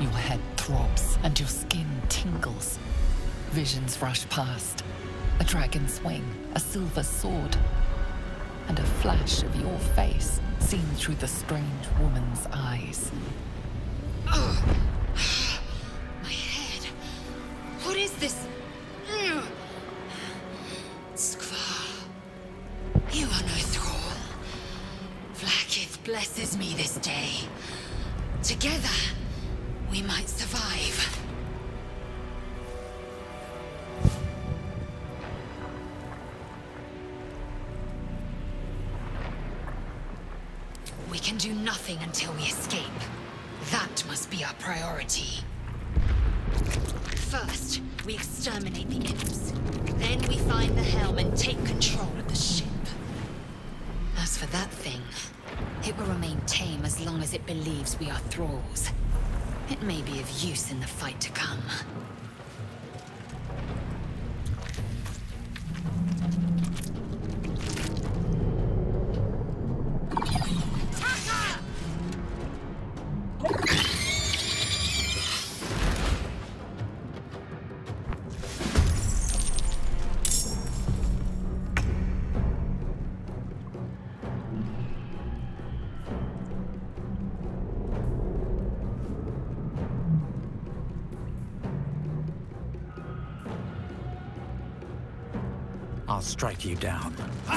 Your head throbs and your skin tingles. Visions rush past. A dragon's wing, a silver sword, and a flash of your face seen through the strange woman's eyes. Ugh. My head. What is this? Skvar. You are no thrall. Vlaakith blesses me this day. Together, we might survive. We can do nothing until we escape. That must be our priority. First, we exterminate the imps. Then we find the helm and take control of the ship. As for that thing, it will remain tame as long as it believes we are thralls. It may be of use in the fight to come. I'll strike you down.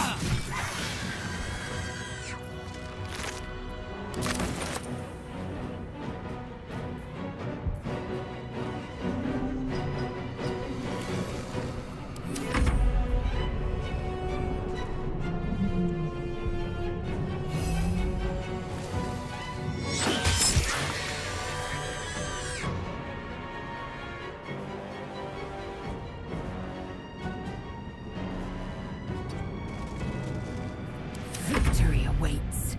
Victory awaits.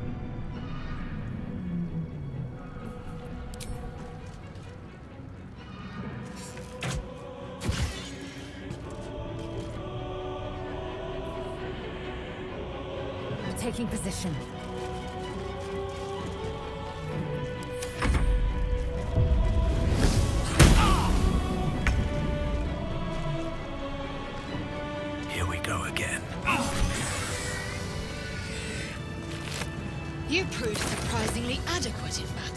Taking position. Here we go again. You proved surprisingly adequate in battle.